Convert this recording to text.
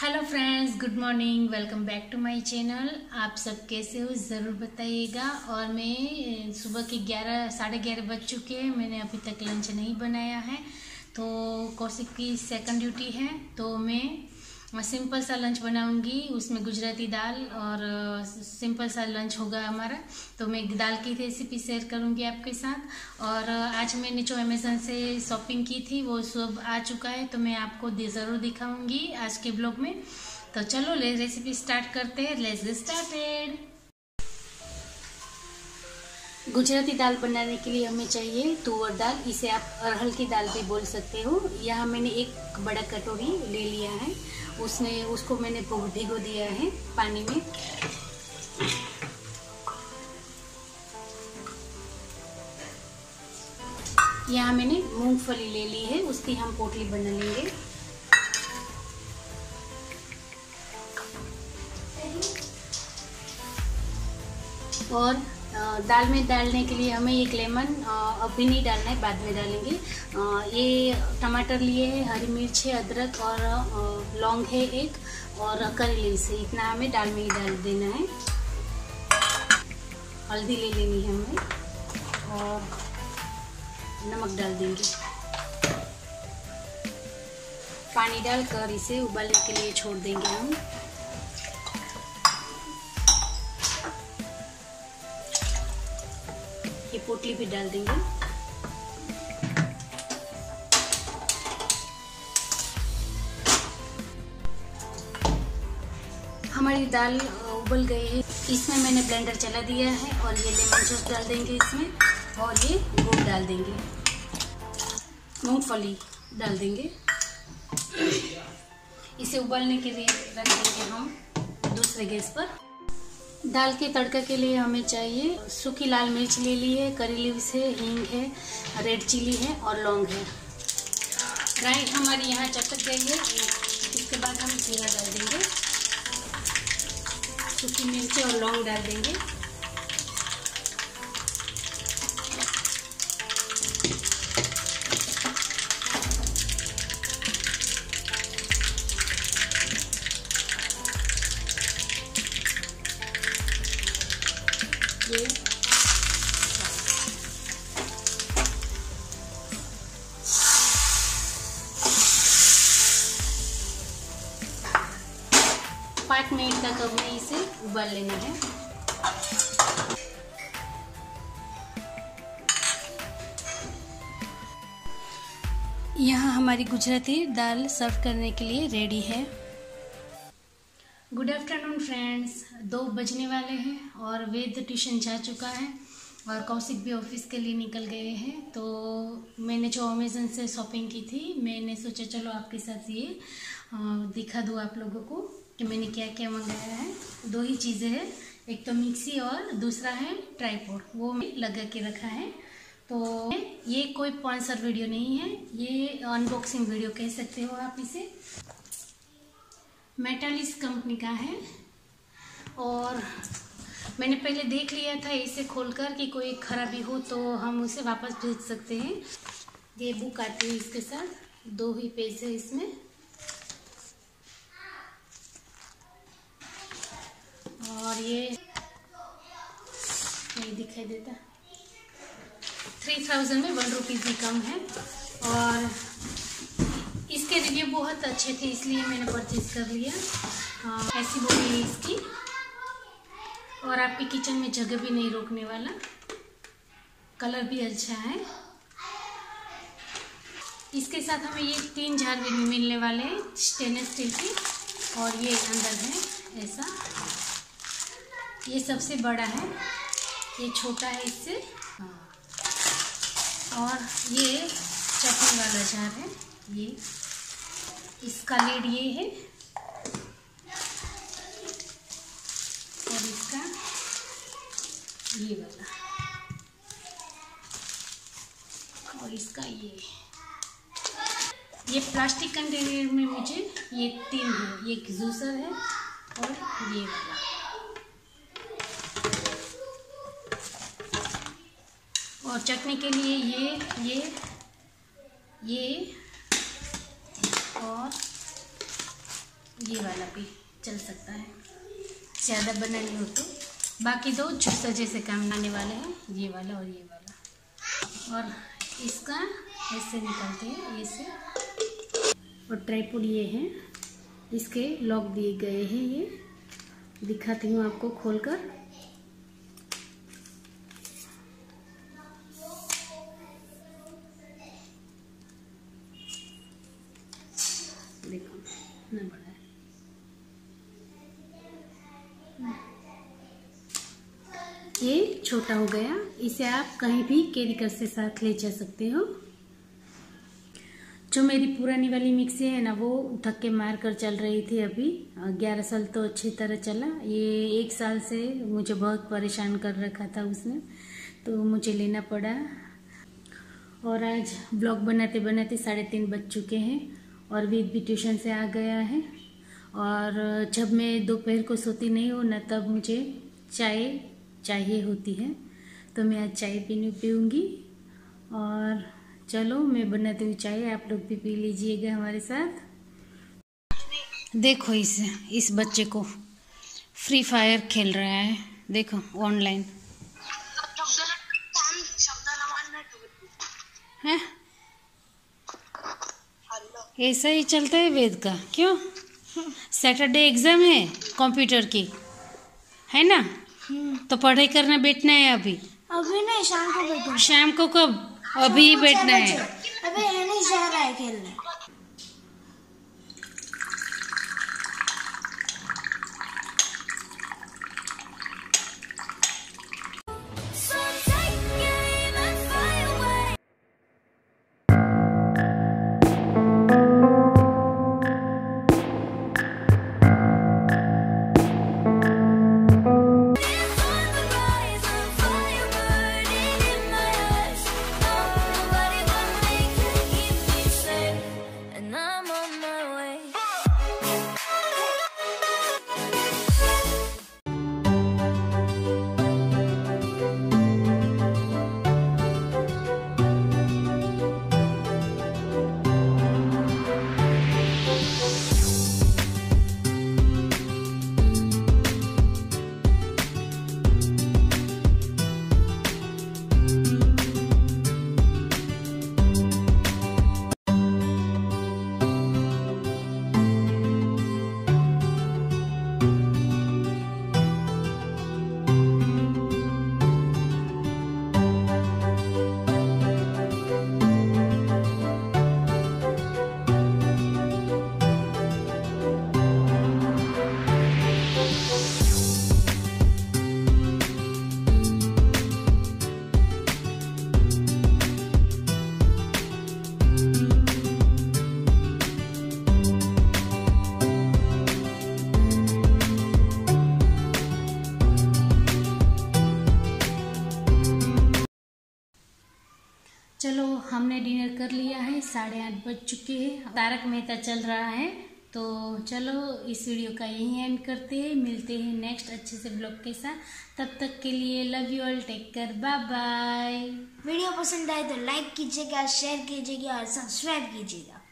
Hello friends, good morning. Welcome back to my channel. आप सब कैसे हो ज़रूर बताइएगा। और मैं सुबह के 11 साढ़े 11 बज चुके हैं। मैंने अभी तक लंच नहीं बनाया है, तो कौशिक की सेकंड ड्यूटी है, तो मैं सिंपल सा लंच बनाऊंगी। उसमें गुजराती दाल और सिंपल सा लंच होगा हमारा। तो मैं दाल की रेसिपी शेयर करूंगी आपके साथ। और आज मैंने जो अमेज़न से शॉपिंग की थी वो सब आ चुका है, तो मैं आपको ज़रूर दिखाऊंगी आज के ब्लॉग में। तो चलो रेसिपी स्टार्ट करते हैं। Let's get started. गुजराती दाल बनाने के लिए हमें चाहिए तुअर दाल। इसे आप अरहर की दाल भी बोल सकते हो। यहाँ मैंने एक बड़ा कटोरी ले लिया है। उसको मैंने भिगो दिया है पानी में। यहाँ मैंने मूंगफली ले ली है, उसकी हम पोटली बना लेंगे। और दाल में डालने के लिए हमें एक लेमन अभी नहीं डालना है, बाद में डालेंगे। ये टमाटर लिए है, हरी मिर्च है, अदरक और लौंग है एक, और करी लीव्स है। इतना हमें दाल में ही डाल देना है। हल्दी ले लेनी है हमें और नमक डाल देंगे। पानी डालकर इसे उबालने के लिए छोड़ देंगे हम। ये पोटली भी डाल देंगे। हमारी दाल उबल गई है। इसमें मैंने ब्लेंडर चला दिया है और ये लेमन जूस डाल देंगे इसमें, और ये गुड़ डाल देंगे, मूंगफली डाल देंगे। इसे उबलने के लिए रख देंगे हम दूसरे गैस पर। दाल के तड़का के लिए हमें चाहिए सूखी लाल मिर्च ले ली है, करी लीव्स है, हींग है, रेड चिली है और लौंग है। राई हमारी यहाँ चटक गई है। इसके बाद हम जीरा डाल देंगे, सूखी मिर्च और लौंग डाल देंगे। ये 5 मिनट तक हमें इसे उबाल लेना है। यहाँ हमारी गुजराती दाल सर्व करने के लिए रेडी है। Good afternoon friends. 2 बजने वाले हैं और वेद ट्यूशन जा चुका है और कौशिक भी ऑफिस के लिए निकल गए हैं। तो मैंने जो अमेज़न से शॉपिंग की थी, मैंने सोचा चलो आपके साथ ये दिखा दूँ आप लोगों को कि मैंने क्या क्या मंगाया है। 2 ही चीज़ें हैं, एक तो मिक्सी और दूसरा है ट्राइपॉड, वो मैं लगा के रखा है। तो ये कोई स्पॉन्सर वीडियो नहीं है, ये अनबॉक्सिंग वीडियो कह सकते हो आप इसे। मेटालिस कंपनी का है और मैंने पहले देख लिया था इसे खोलकर कि कोई खराबी हो तो हम उसे वापस भेज सकते हैं। ये बुक आती है इसके साथ, 2 ही पेज है इसमें। और ये नहीं दिखाई देता, 3000 में 1 रुपीज़ भी कम है। और इसके रिव्यू बहुत अच्छे थे, इसलिए मैंने परचेज कर लिया। ऐसी बॉडी है इसकी और आपके किचन में जगह भी नहीं रोकने वाला। कलर भी अच्छा है। इसके साथ हमें ये 3 जार भी मिलने वाले हैं स्टेनलेस स्टील की, और ये अंदर है ऐसा। ये सबसे बड़ा है, ये छोटा है इससे। और ये चटनी वाला जार है। ये इसका लीड ये है और इसका ये वाला, और इसका ये प्लास्टिक कंटेनर में मुझे ये 3 है। ये एक जूसर है और ये वाला। और चटनी के लिए ये और ये वाला भी चल सकता है, ज़्यादा बनानी हो तो। बाकी दो छुट्टा जैसे काम आने वाले हैं, ये वाला और ये वाला। और इसका ऐसे निकालते हैं ऐसे। और ट्राइपॉड ये है, इसके लॉक दिए गए हैं, ये दिखाती हूँ आपको खोलकर। देखो कितना बड़ा है। ये छोटा हो गया, इसे आप कहीं भी कैरी कर से साथ ले जा सकते हो। जो मेरी पुरानी वाली मिक्सी है ना, वो उठक के मार कर चल रही थी अभी। 11 साल तो अच्छी तरह चला, ये 1 साल से मुझे बहुत परेशान कर रखा था उसने, तो मुझे लेना पड़ा। और आज ब्लॉग बनाते बनाते 3:30 बज चुके हैं और वेद भी ट्यूशन से आ गया है। और जब मैं दोपहर को सोती नहीं हूँ ना, तब मुझे चाय चाहिए होती है, तो मैं आज चाय पीऊँगी। और चलो मैं बनाती हूँ चाय, आप लोग भी पी लीजिएगा हमारे साथ। देखो इस बच्चे को फ्री फायर खेल रहा है, देखो ऑनलाइन है। ऐसा ही चलता है वेद का, क्यों? सैटरडे एग्जाम है कंप्यूटर की, है ना? तो पढ़ाई करना बैठना है अभी नहीं, शाम को बैठूंगा। शाम को कब? अभी बैठना है। अबे नहीं जा रहा है खेलने। चलो हमने डिनर कर लिया है, 8:30 बज चुके हैं। तारक मेहता चल रहा है, तो चलो इस वीडियो का यही एंड करते हैं। मिलते हैं नेक्स्ट अच्छे से ब्लॉग के साथ। तब तक के लिए love you all, take care, bye bye. Video पसंद आए तो लाइक कीजिएगा, शेयर कीजिएगा और सब्सक्राइब कीजिएगा।